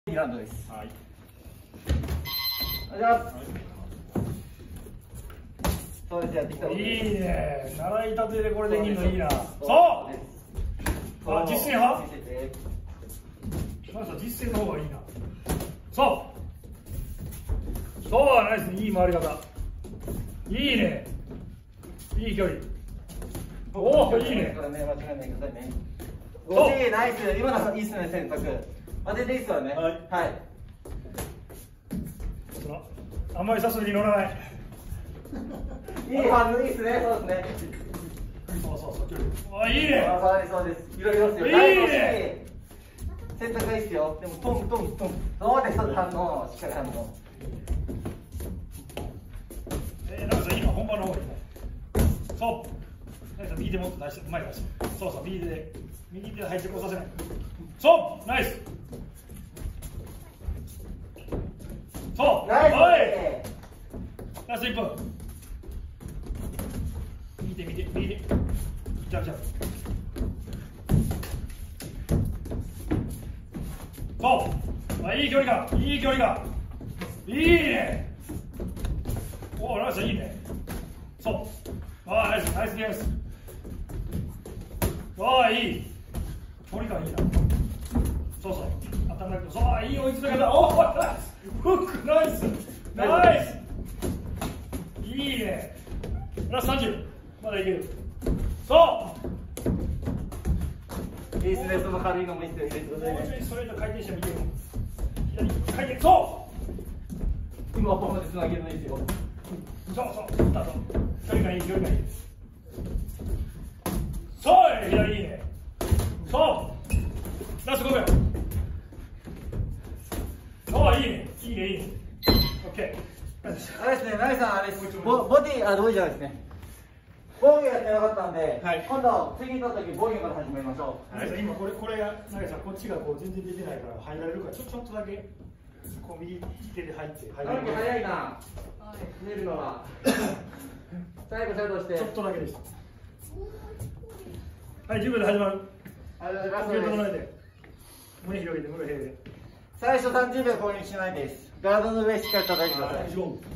2ラウンドです。 はい。 お願いします。そうです、やってきた。いいいね。習いたてでこれできるのいいな。そう。あ、実践派。なんか実践の方がいいな。そう。そう、ナイス、いい回り方。いいね。いい距離。おお、いいね。 これね、間違えないでくださいね。5時、ナイス。今のいいっすね、選択。当てていいっすからね。はい。はい。 あんまり誘いに乗らない。 いいはず、いいっすね。そうですね。 そうそうそう。あ、いいね。 そうです。いろいろですよ。いいね。選択がいいっすよ。でもトントントン。そうです。反応、しっかり反応。 なんか今本番の方がいいね。そう。なんか右手もっと出して、前出して。そうそう、右手で入ってこさせない。そう、ナイス。そう、 ナイス。 ラスト1分。右手。ジャブ。そう。あ、いい距離感。いいね。おお、ナイス、いいね。そう。あ、ナイスディフェンス。ああ、いい。距離感いいな。そう。当たらなくて、そう、いい追い詰め方。おお、ナイス。フック、ナイス。いいね。ラスト30。まだいける。そう。 いいっすね、その軽いのもいいっすよ。入れてくださいね。 もうちょいストレート回転してもいける。左回転、そう。 今ここまでつなげるのいいですよ。 そう、スタート。距離がいい。そう、左いいね。そう。ラスト5秒。そう、いいね。オッケー。 あれですね、ナイさん、あれです。ボディじゃないですね。防御やってなかったんで、はい、今度次の時防御から始めましょう。 ナイさん、今これがナイさん、こっちがこう全然出てないから入られるからちょっとだけこう右手で入って。 早いな。寝るのは。最後シャドウして。 ちょっとだけです。はい、10秒で始まる。 ラストです。 胸広げて。 最初30秒攻撃しないです。ガードの上しっかり叩いてください。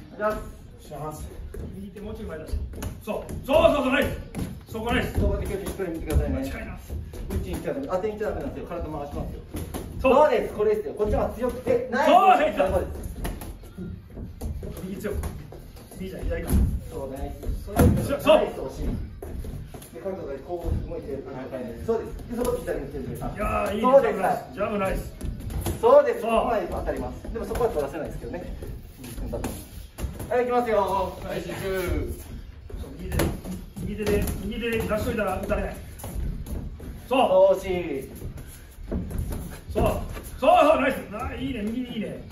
右手もうちょい前出して。そう、ナイス。そこナイス。 そこで距離しっかり見てくださいね。 近いな。 当てに行っちゃダメなんですよ。体回しますよ。そうです。これですよ。こっちは強くて。ナイス。そうです。 右強く。右じゃ左か。 そうナイス。 そう。 ナイス惜しい。で角度がこう動いてる感じです。そうです。でそこで左に手で。いやー、いいね。ジャブナイス。 そうです。ここまで当たります。でもそこは取らせないですけどね。はい、行きますよ。はい、 右手で出しといたら打たれない。そう。 惜しい。 そう、ナイス。いいね、右いいね。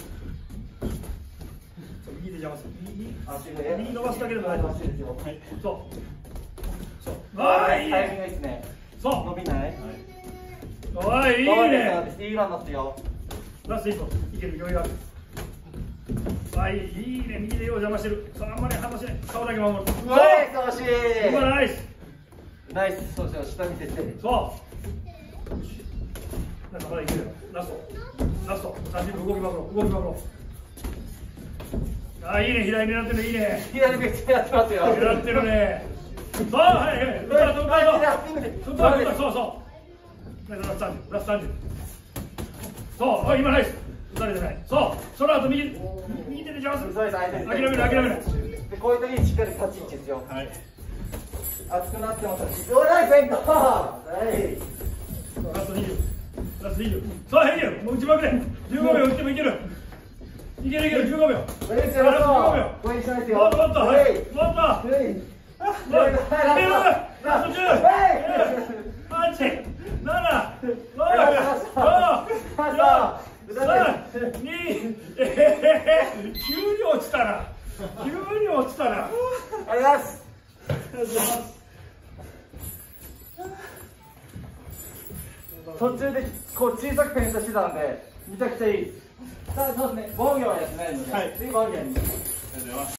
右で邪魔する。右伸ばすだけでもない。はい、そう。ああ、いいね。 タイミングいいですね。 そう。 伸びない。 おい、いいね。 いいランですよ。 ラスト1本、いける余裕ある。いいね、右でよう邪魔してる。あんまり離しない。顔だけ守る。 ナイス、惜しい。 今ナイス。 そうしよう、下見せて。 そう。なんかまだいけるよ。ラスト。30分動きまくろう。いいね、左狙ってるね、いいね。 左めっちゃやってますよ。 狙ってるね。そう、はい。そう。ラスト30。そう、今ナイス。打たれてない。そう、その後右手で邪魔する。諦めない。 で、こういう時にしっかり立ち位置ですよ。はい。熱くなってます。ナイスフェイント。はい。 ラスト20。そう、もう打ちまくれ。15秒打ってもいける。15秒。 これですよ。これにしないですよ。 もっと。ラスト10。8、7、6、5、4、3、2、急に落ちたな。 ありがとうございます。途中でこう小さくペントしてたんでめちゃくちゃいい。ただそうですね、防御はやってないので、次防御に。